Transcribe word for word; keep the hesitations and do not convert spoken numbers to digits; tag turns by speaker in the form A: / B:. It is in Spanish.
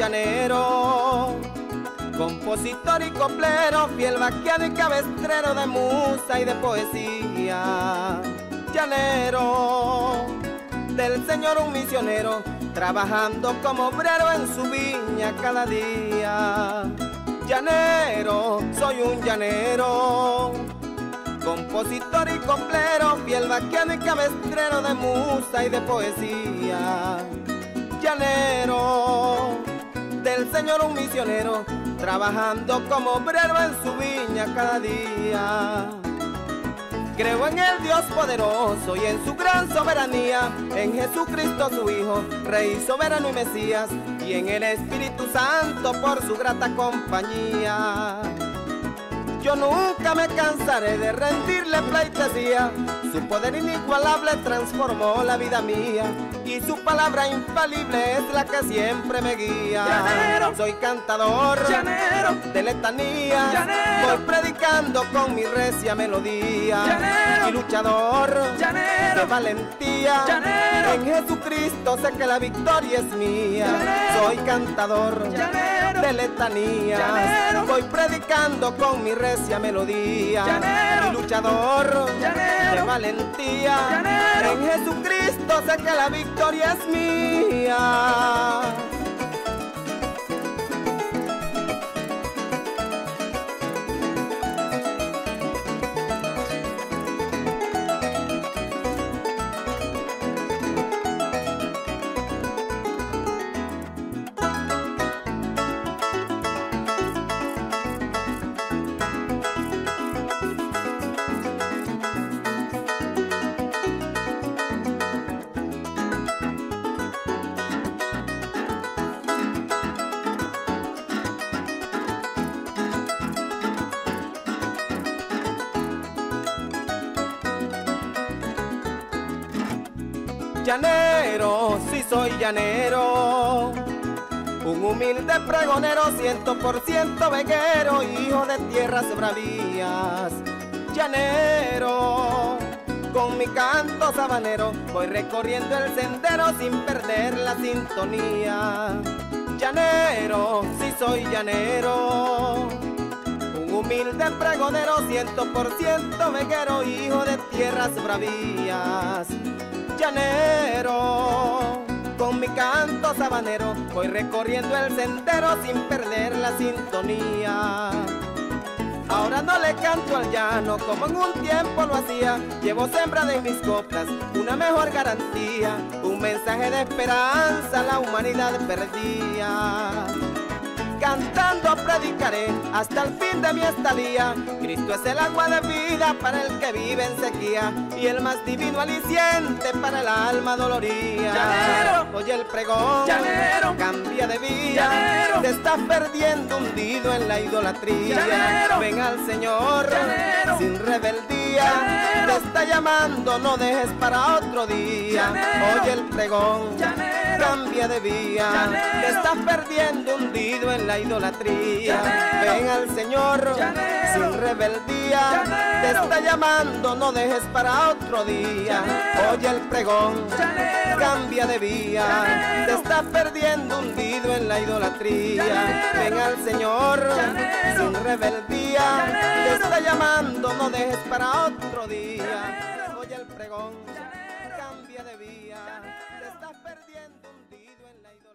A: llanero, compositor y coplero, fiel vaquiano y cabestrero de musa y de poesía. Llanero, del Señor un misionero, trabajando como obrero en su viña cada día. Llanero, soy un llanero, compositor y coplero, fiel vaquiano y cabestrero de musa y de poesía. Llanero, del Señor un misionero, trabajando como obrero en su viña cada día. Creo en el Dios poderoso y en su gran soberanía, en Jesucristo su Hijo, Rey soberano y Mesías, y en el Espíritu Santo por su grata compañía. Yo nunca me cansaré de rendirle pleitesía, su poder inigualable transformó la vida mía, y su palabra infalible es la que siempre me guía.
B: Llanero,
A: soy cantador,
B: llanero,
A: de letanías,
B: llanero,
A: voy predicando con mi recia melodía.
B: Llanero,
A: y luchador,
B: llanero,
A: de valentía,
B: llanero,
A: en Jesucristo sé que la victoria es mía.
B: Llanero,
A: soy cantador,
B: llanero,
A: de letanías,
B: llanero,
A: voy predicando con mi recia melodía.
B: Llanero,
A: y luchador,
B: llanero,
A: de valentía,
B: llanero,
A: en Jesucristo sé que la victoria es mía. Llanero, sí soy llanero, un humilde pregonero, ciento por ciento veguero, hijo de tierras bravías. Llanero, con mi canto sabanero, voy recorriendo el sendero sin perder la sintonía. Llanero, sí soy llanero, un humilde pregonero, ciento por ciento veguero, hijo de tierras bravías. Llanero, con mi canto sabanero, voy recorriendo el sendero sin perder la sintonía. Ahora no le canto al llano como en un tiempo lo hacía, llevo sembrada en mis coplas una mejor garantía, un mensaje de esperanza a la humanidad perdida. Cantando predicaré hasta el fin de mi estadía, Cristo es el agua de vida para el que vive en sequía, y el más divino aliciente para el alma doloría.
B: Llanero,
A: oye el pregón,
B: llanero,
A: cambia de vía,
B: llanero,
A: te estás perdiendo hundido en la idolatría.
B: Llanero,
A: ven al Señor,
B: llanero,
A: sin rebeldía,
B: llanero,
A: te está llamando, no dejes para otro día.
B: Llanero,
A: oye el pregón,
B: llanero,
A: cambia de vía,
B: llanero,
A: te estás perdiendo hundido en la idolatría.
B: Llanero,
A: ven al Señor,
B: llanero,
A: sin rebeldía,
B: llanero,
A: te está llamando, no dejes para otro día.
B: Llanero,
A: oye el pregón,
B: llanero,
A: cambia de vía,
B: llanero,
A: te estás perdiendo hundido en la idolatría.
B: Llanero,
A: ven al Señor,
B: llanero,
A: sin rebeldía,
B: llanero,
A: te está llamando, no dejes para otro día.
B: Llanero,
A: oye el pregón,
B: llanero,
A: cambia de vía,
B: llanero,
A: te estás perdiendo hundido en la idolatría.